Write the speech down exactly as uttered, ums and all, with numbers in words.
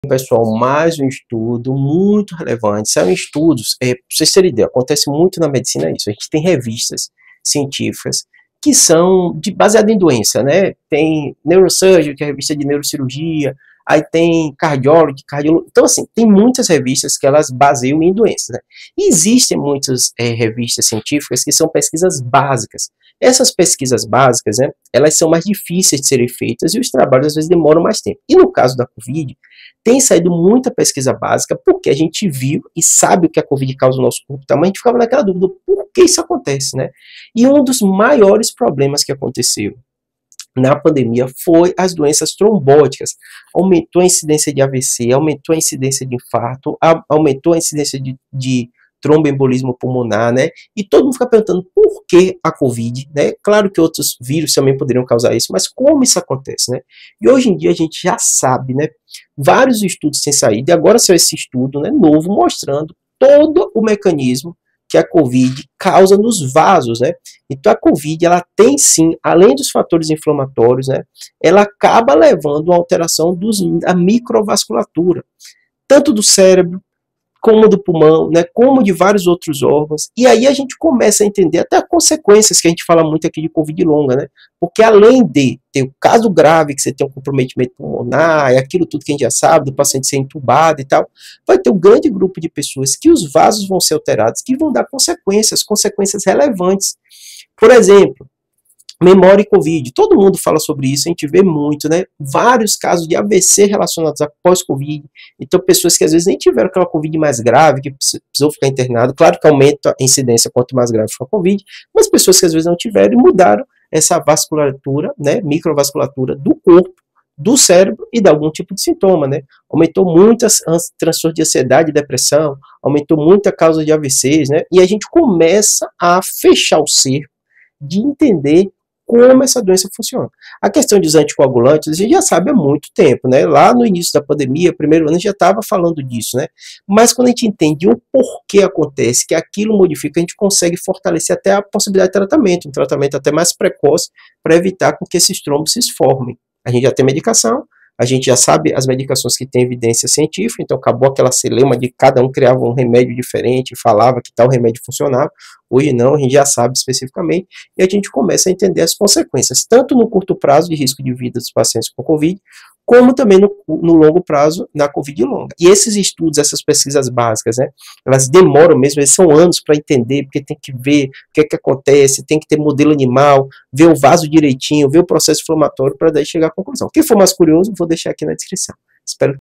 Pessoal, mais um estudo muito relevante. São estudos, é, para vocês terem ideia, acontece muito na medicina isso. A gente tem revistas científicas que são de, baseadas em doença, né? Tem Neurosurgery, que é a revista de neurocirurgia, aí tem Cardiology, cardiologia. Então, assim, tem muitas revistas que elas baseiam em doenças, né? E existem muitas é, revistas científicas que são pesquisas básicas. Essas pesquisas básicas, né, elas são mais difíceis de serem feitas e os trabalhos às vezes demoram mais tempo. E no caso da Covid, tem saído muita pesquisa básica, porque a gente viu e sabe o que a Covid causa no nosso corpo, então a gente ficava naquela dúvida, por que isso acontece, né? E um dos maiores problemas que aconteceu na pandemia foi as doenças trombóticas. Aumentou a incidência de A V C, aumentou a incidência de infarto, a, aumentou a incidência de, de tromboembolismo pulmonar, né? E todo mundo fica perguntando por que a Covid, né? Claro que outros vírus também poderiam causar isso, mas como isso acontece, né? E hoje em dia a gente já sabe, né? Vários estudos têm saído, e agora saiu esse estudo, né, novo, mostrando todo o mecanismo que a Covid causa nos vasos, né? Então a Covid, ela tem sim, além dos fatores inflamatórios, né? Ela acaba levando a alteração dos, da microvasculatura, tanto do cérebro, como do pulmão, né, como de vários outros órgãos, e aí a gente começa a entender até as consequências que a gente fala muito aqui de Covid longa, né, porque além de ter o caso grave, que você tem um comprometimento pulmonar, e aquilo tudo que a gente já sabe, do paciente ser entubado e tal, vai ter um grande grupo de pessoas que os vasos vão ser alterados, que vão dar consequências, consequências relevantes. Por exemplo, memória e Covid, todo mundo fala sobre isso, a gente vê muito, né? Vários casos de A V C relacionados a pós-Covid, então pessoas que às vezes nem tiveram aquela Covid mais grave, que precisou ficar internado, claro que aumenta a incidência quanto mais grave for a Covid, mas pessoas que às vezes não tiveram e mudaram essa vasculatura, né, microvasculatura do corpo, do cérebro e de algum tipo de sintoma, né? Aumentou muitas transtornos de ansiedade e depressão, aumentou muita causa de A V Cs, né? E a gente começa a fechar o cerco de entender como essa doença funciona. A questão dos anticoagulantes, a gente já sabe há muito tempo, né? Lá no início da pandemia, primeiro ano, a gente já estava falando disso, né? Mas quando a gente entende o porquê acontece, que aquilo modifica, a gente consegue fortalecer até a possibilidade de tratamento, um tratamento até mais precoce, para evitar com que esses trombos se formem. A gente já tem medicação, a gente já sabe as medicações que têm evidência científica, então acabou aquela celeuma de cada um criava um remédio diferente, falava que tal remédio funcionava. Hoje não, a gente já sabe especificamente, e a gente começa a entender as consequências, tanto no curto prazo de risco de vida dos pacientes com Covid, como também no, no longo prazo na Covid longa. E esses estudos, essas pesquisas básicas, né, elas demoram mesmo, eles são anos para entender, porque tem que ver o que é que acontece, tem que ter modelo animal, ver o vaso direitinho, ver o processo inflamatório, para daí chegar à conclusão. Quem for mais curioso, vou deixar aqui na descrição. Espero